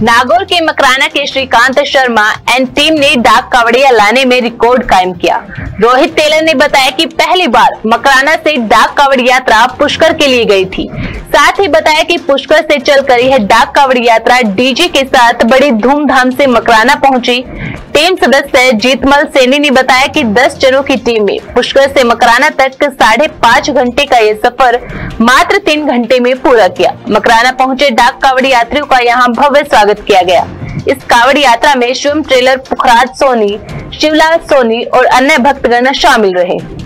नागौर के मकराना के Shrikant Sharma and team ने डाक कावड़िया लाने में रिकॉर्ड कायम किया। रोहित टेलर ने बताया कि पहली बार मकराना से डाक कावड़ यात्रा पुष्कर के लिए गई थी। साथ ही बताया कि पुष्कर से चलकर यह डाक कावड़ यात्रा डीजे के साथ बड़ी धूमधाम से मकराना पहुंची। टीम सदस्य जीतमल सैनी ने बताया कि 10 जनों की टीम में पुष्कर से मकराना तक 5.5 घंटे का यह सफर मात्र 3 घंटे में पूरा किया। मकराना पहुंचे डाक कावड़ यात्रियों का यहां भव्य स्वागत किया गया। इस कावड़ यात्रा में शिवम ट्रेलर, पुखराज सोनी, शिवलाल सोनी और अन्य भक्तगण शामिल रहे।